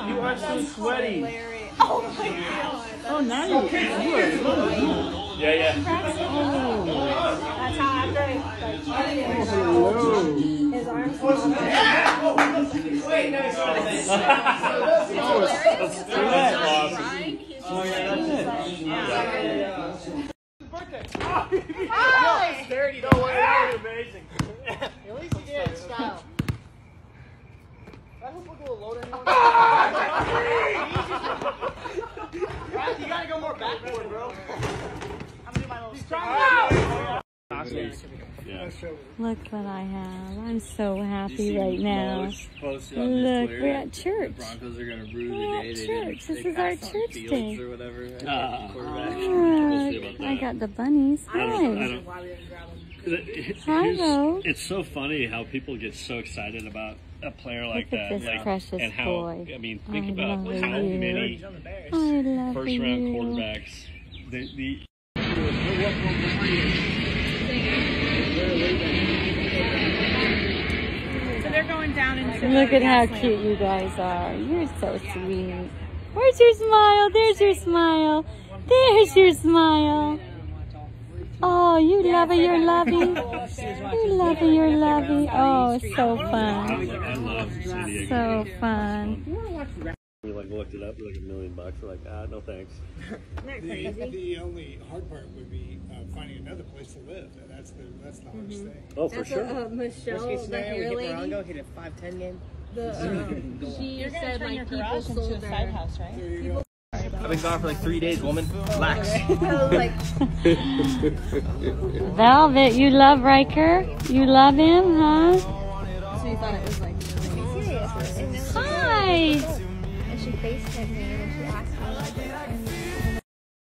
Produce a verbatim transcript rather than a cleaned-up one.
You are so sweaty. Oh my god. Oh, now you, you are. Yeah, yeah. Oh. That's how after I like his arms were on Wait, no, it's not. Oh, yeah, that's it. Hi! Dirty. No way, that was amazing. At least you did it in style. That hook look a little low to anyone. You gotta go more backward, bro. I'm gonna do my little strong. Yeah. Look what I have. I'm so happy right now. Look, Twitter, we're at church. Broncos are gonna rue We're the at day church. they This didn't, is they our passed on church Fields day. or whatever. Uh, Quarterback. We'll see about Look, I that. got the bunnies. I don't, I Hi. don't, It- Hi, here's- Bo. It's so funny how people get so excited about a player like Look at that, this like, precious and how boy. I mean, think I about love how you. many I love first-round you. quarterbacks. The, the So they're going down into Look at how cute you guys are. You're so sweet. Where's your smile? There's your smile. There's your smile. Oh, you love it, you're lovey. You love it, you're lovey. Oh, so I, fun. lo- I love San Diego. So fun. We like looked it up, like a million bucks. We're like, ah, no thanks. The, the only hard part would be uh, finding another place to live. That's the that's the hardest thing. Oh, for That's sure. a, uh, Michelle, Worst case the scenario, hair we hit lady. Morongo, hit a five ten game. The, um, she You're gonna said turn like your people garage into sold a their side house, right? There you go. I've been gone for like three days, woman. Relax. like Velvet, you love Riker? You love him, huh? so you thought it was like Hi. and she FaceTimed me and she asked me like